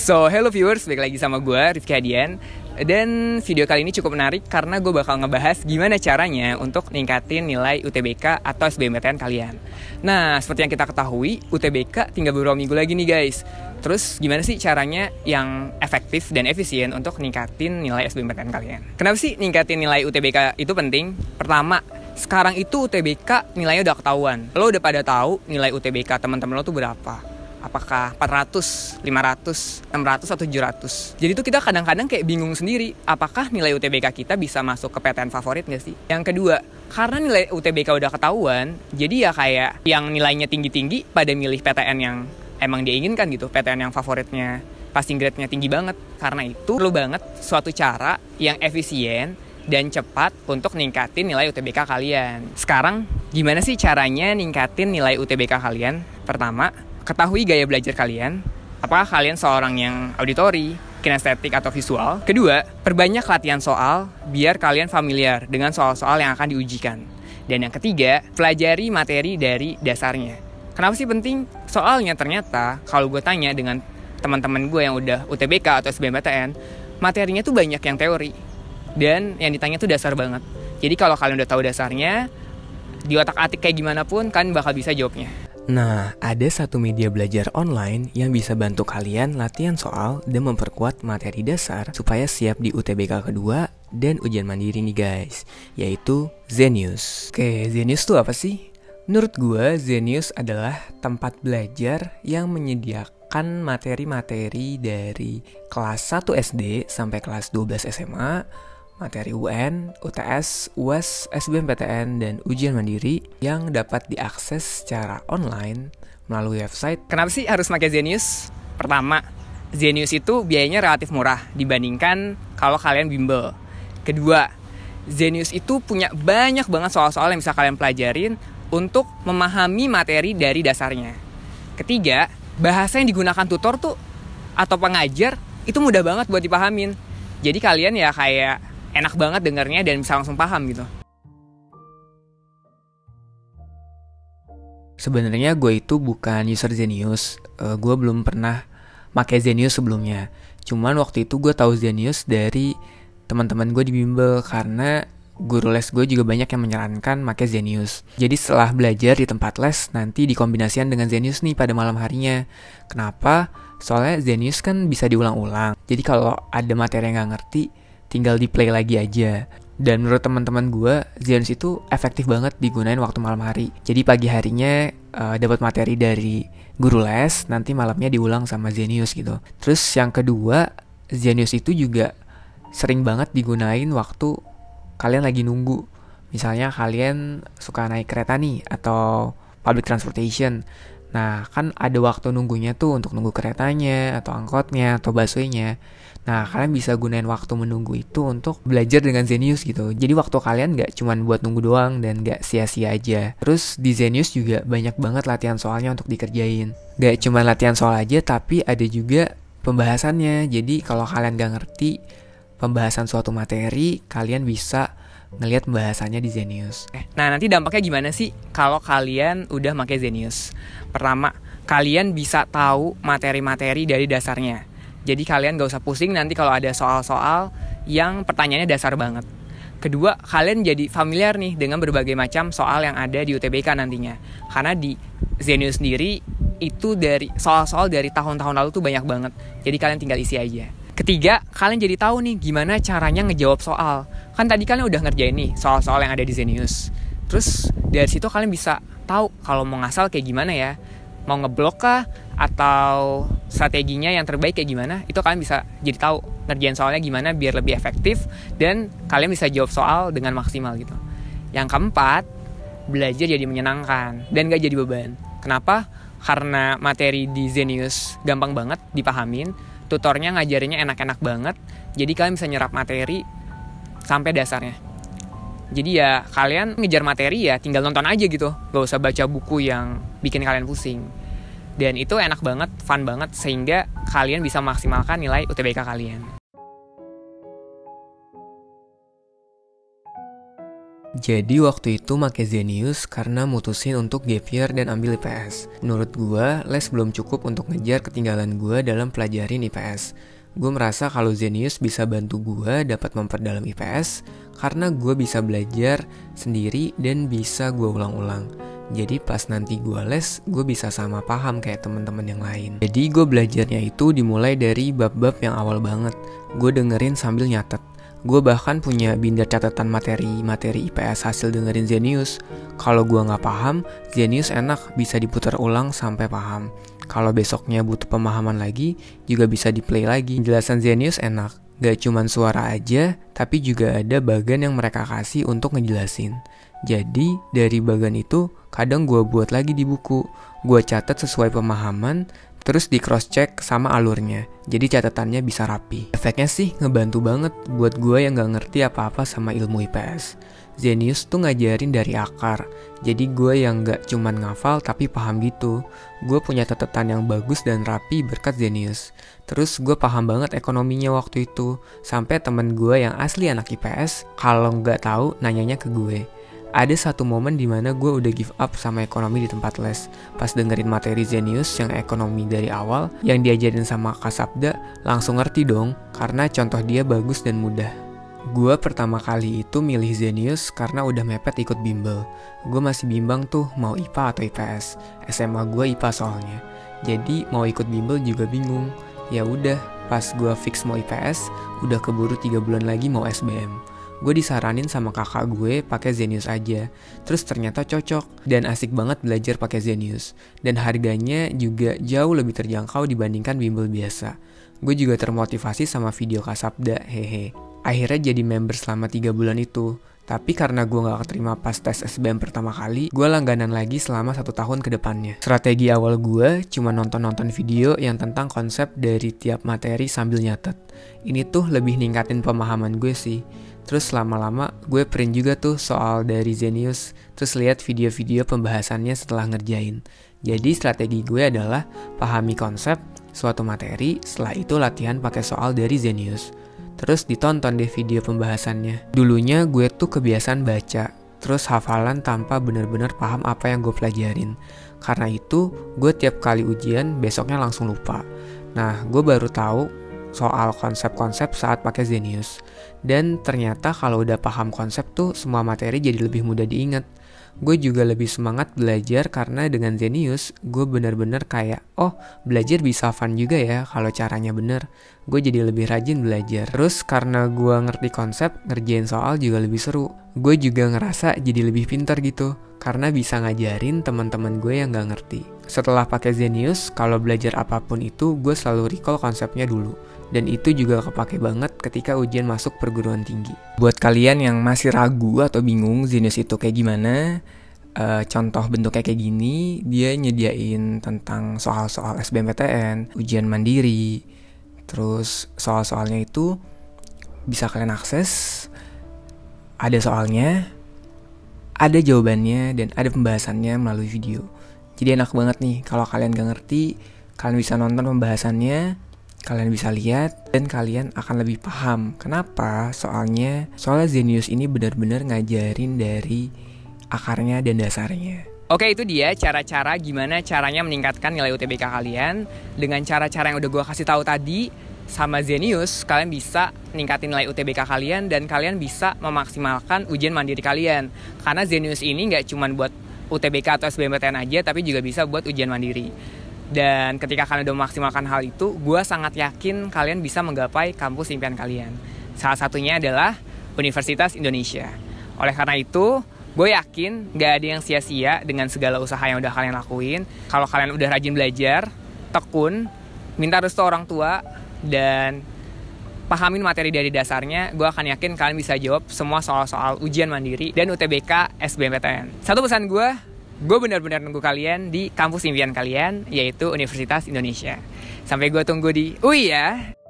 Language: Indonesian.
So, hello viewers, balik lagi sama gue, Rifki Hadian. Dan video kali ini cukup menarik karena gue bakal ngebahas gimana caranya untuk ningkatin nilai UTBK atau SBMPTN kalian. Nah, seperti yang kita ketahui, UTBK tinggal beberapa minggu lagi nih guys. Terus gimana sih caranya yang efektif dan efisien untuk ningkatin nilai SBMPTN kalian? Kenapa sih ningkatin nilai UTBK itu penting? Pertama, sekarang itu UTBK nilainya udah ketahuan. Lo udah pada tahu nilai UTBK teman-teman lo tuh berapa? Apakah 400, 500, 600, atau 700. Jadi tuh kita kadang-kadang kayak bingung sendiri, apakah nilai UTBK kita bisa masuk ke PTN favorit gak sih? Yang kedua, karena nilai UTBK udah ketahuan, jadi ya kayak yang nilainya tinggi-tinggi pada milih PTN yang emang dia inginkan gitu, PTN yang favoritnya, passing grade-nya tinggi banget. Karena itu perlu banget suatu cara yang efisien dan cepat untuk ningkatin nilai UTBK kalian. Sekarang, gimana sih caranya ningkatin nilai UTBK kalian? Pertama, ketahui gaya belajar kalian. Apakah kalian seorang yang auditori, kinestetik, atau visual? Kedua, perbanyak latihan soal biar kalian familiar dengan soal-soal yang akan diujikan. Dan yang ketiga, pelajari materi dari dasarnya. Kenapa sih penting? Soalnya ternyata kalau gue tanya dengan teman-teman gue yang udah UTBK atau SBMPTN, materinya tuh banyak yang teori. Dan yang ditanya tuh dasar banget. Jadi kalau kalian udah tahu dasarnya, di otak-atik kayak gimana pun, kalian bakal bisa jawabnya. Nah, ada satu media belajar online yang bisa bantu kalian latihan soal dan memperkuat materi dasar supaya siap di UTBK kedua dan ujian mandiri nih guys, yaitu Zenius. Oke, Zenius tuh apa sih? Menurut gue, Zenius adalah tempat belajar yang menyediakan materi-materi dari kelas 1 SD sampai kelas 12 SMA, materi UN, UTS, UAS, SBMPTN, dan ujian mandiri yang dapat diakses secara online melalui website. Kenapa sih harus pakai Zenius? Pertama, Zenius itu biayanya relatif murah dibandingkan kalau kalian bimbel. Kedua, Zenius itu punya banyak banget soal-soal yang bisa kalian pelajarin untuk memahami materi dari dasarnya. Ketiga, bahasa yang digunakan tutor tuh atau pengajar itu mudah banget buat dipahamin. Jadi kalian ya kayak enak banget dengarnya dan bisa langsung paham gitu. Sebenarnya gue itu bukan user Zenius. Gue belum pernah pakai Zenius sebelumnya. Cuman waktu itu gue tahu Zenius dari teman-teman gue di bimbel karena guru les gue juga banyak yang menyarankan pakai Zenius. Jadi setelah belajar di tempat les, nanti dikombinasikan dengan Zenius nih pada malam harinya. Kenapa? Soalnya Zenius kan bisa diulang-ulang. Jadi kalau ada materi yang gak ngerti, tinggal di play lagi aja. Dan menurut teman-teman gue, Zenius itu efektif banget digunain waktu malam hari. Jadi pagi harinya dapat materi dari guru les, nanti malamnya diulang sama Zenius gitu. Terus yang kedua, Zenius itu juga sering banget digunain waktu kalian lagi nunggu. Misalnya kalian suka naik kereta nih atau public transportation. Nah, kan ada waktu nunggunya tuh untuk nunggu keretanya, atau angkotnya, atau busway-nya. Nah, kalian bisa gunain waktu menunggu itu untuk belajar dengan Zenius gitu. Jadi waktu kalian gak cuma buat nunggu doang dan gak sia-sia aja. Terus di Zenius juga banyak banget latihan soalnya untuk dikerjain. Gak cuma latihan soal aja, tapi ada juga pembahasannya. Jadi kalau kalian gak ngerti pembahasan suatu materi, kalian bisa ngelihat pembahasannya di Zenius. Nah, nanti dampaknya gimana sih kalau kalian udah pakai Zenius? Pertama, kalian bisa tahu materi-materi dari dasarnya. Jadi kalian gak usah pusing nanti kalau ada soal-soal yang pertanyaannya dasar banget. Kedua, kalian jadi familiar nih dengan berbagai macam soal yang ada di UTBK nantinya. Karena di Zenius sendiri itu dari soal-soal dari tahun-tahun lalu tuh banyak banget. Jadi kalian tinggal isi aja. Ketiga, kalian jadi tahu nih gimana caranya ngejawab soal. Kan tadi kalian udah ngerjain nih soal-soal yang ada di Zenius. Terus dari situ kalian bisa tahu kalau mau ngasal kayak gimana ya. Mau ngeblok kah? Atau strateginya yang terbaik kayak gimana? Itu kalian bisa jadi tahu ngerjain soalnya gimana biar lebih efektif. Dan kalian bisa jawab soal dengan maksimal gitu. Yang keempat, belajar jadi menyenangkan dan gak jadi beban. Kenapa? Karena materi di Zenius gampang banget dipahamin. Tutornya ngajarinnya enak-enak banget. Jadi kalian bisa nyerap materi sampai dasarnya. Jadi ya kalian ngejar materi ya tinggal nonton aja gitu. Gak usah baca buku yang bikin kalian pusing. Dan itu enak banget, fun banget. Sehingga kalian bisa maksimalkan nilai UTBK kalian. Jadi waktu itu make Zenius karena mutusin untuk gap year dan ambil IPS. Menurut gue, les belum cukup untuk ngejar ketinggalan gue dalam pelajarin IPS. Gue merasa kalau Zenius bisa bantu gue dapat memperdalam IPS karena gue bisa belajar sendiri dan bisa gue ulang-ulang. Jadi pas nanti gue les, gue bisa sama paham kayak teman-teman yang lain. Jadi gue belajarnya itu dimulai dari bab-bab yang awal banget. Gue dengerin sambil nyatet. Gue bahkan punya binder catatan materi IPS hasil dengerin Zenius. Kalau gue nggak paham, Zenius enak bisa diputar ulang sampai paham. Kalau besoknya butuh pemahaman lagi, juga bisa di play lagi. Penjelasan Zenius enak, gak cuman suara aja, tapi juga ada bagan yang mereka kasih untuk ngejelasin. Jadi dari bagan itu kadang gue buat lagi di buku. Gue catat sesuai pemahaman, terus di cross check sama alurnya, jadi catatannya bisa rapi. Efeknya sih ngebantu banget buat gue yang gak ngerti apa-apa sama ilmu IPS. Zenius tuh ngajarin dari akar, jadi gue yang gak cuman ngafal tapi paham gitu. Gue punya catatan yang bagus dan rapi berkat Zenius. Terus gue paham banget ekonominya waktu itu, sampai temen gue yang asli anak IPS kalau gak tahu nanyanya ke gue. Ada satu momen dimana gue udah give up sama ekonomi di tempat les. Pas dengerin materi Zenius yang ekonomi dari awal, yang diajarin sama Kak Sabda, langsung ngerti dong, karena contoh dia bagus dan mudah. Gue pertama kali itu milih Zenius karena udah mepet ikut bimbel. Gue masih bimbang tuh mau IPA atau IPS. SMA gue IPA soalnya. Jadi mau ikut bimbel juga bingung. Ya udah, pas gue fix mau IPS, udah keburu 3 bulan lagi mau SBM. Gue disaranin sama kakak gue pakai Zenius aja. Terus ternyata cocok dan asik banget belajar pakai Zenius. Dan harganya juga jauh lebih terjangkau dibandingkan bimbel biasa. Gue juga termotivasi sama video Kak Sabda, hehe. Akhirnya jadi member selama 3 bulan itu. Tapi karena gue gak keterima pas tes SBM pertama kali, gue langganan lagi selama 1 tahun ke depannya. Strategi awal gue cuma nonton-nonton video yang tentang konsep dari tiap materi sambil nyatet. Ini tuh lebih ningkatin pemahaman gue sih. Terus lama-lama gue print juga tuh soal dari Zenius, terus lihat video-video pembahasannya setelah ngerjain. Jadi strategi gue adalah pahami konsep suatu materi, setelah itu latihan pakai soal dari Zenius. Terus ditonton deh video pembahasannya. Dulunya gue tuh kebiasaan baca, terus hafalan tanpa bener-bener paham apa yang gue pelajarin. Karena itu gue tiap kali ujian besoknya langsung lupa. Nah gue baru tahu soal konsep-konsep saat pakai Zenius. Dan ternyata kalau udah paham konsep tuh semua materi jadi lebih mudah diingat. Gue juga lebih semangat belajar karena dengan Zenius gue bener-bener kayak belajar bisa fun juga ya kalau caranya bener. Gue jadi lebih rajin belajar. Terus karena gue ngerti konsep, ngerjain soal juga lebih seru. Gue juga ngerasa jadi lebih pintar gitu karena bisa ngajarin teman-teman gue yang gak ngerti. Setelah pakai Zenius, kalau belajar apapun itu gue selalu recall konsepnya dulu. Dan itu juga kepake banget ketika ujian masuk perguruan tinggi. Buat kalian yang masih ragu atau bingung Zenius itu kayak gimana, contoh bentuknya kayak gini, dia nyediain tentang soal-soal SBMPTN, ujian mandiri, terus soal-soalnya itu bisa kalian akses, ada soalnya, ada jawabannya, dan ada pembahasannya melalui video. Jadi enak banget nih, kalau kalian gak ngerti, kalian bisa nonton pembahasannya, kalian bisa lihat, dan kalian akan lebih paham. Kenapa? Soalnya Zenius ini benar-benar ngajarin dari akarnya dan dasarnya. Oke, itu dia cara-cara gimana caranya meningkatkan nilai UTBK kalian. Dengan cara-cara yang udah gue kasih tahu tadi, sama Zenius, kalian bisa ningkatin nilai UTBK kalian dan kalian bisa memaksimalkan ujian mandiri kalian. Karena Zenius ini nggak cuma buat UTBK atau SBMPTN aja, tapi juga bisa buat ujian mandiri. Dan ketika kalian udah memaksimalkan hal itu, gue sangat yakin kalian bisa menggapai kampus impian kalian. Salah satunya adalah Universitas Indonesia. Oleh karena itu, gue yakin gak ada yang sia-sia dengan segala usaha yang udah kalian lakuin. Kalau kalian udah rajin belajar, tekun, minta restu orang tua, dan pahamin materi dari dasarnya, gue akan yakin kalian bisa jawab semua soal-soal ujian mandiri dan UTBK SBMPTN. Satu pesan gue benar-benar nunggu kalian di kampus impian kalian, yaitu Universitas Indonesia. Sampai gue tunggu di UI ya.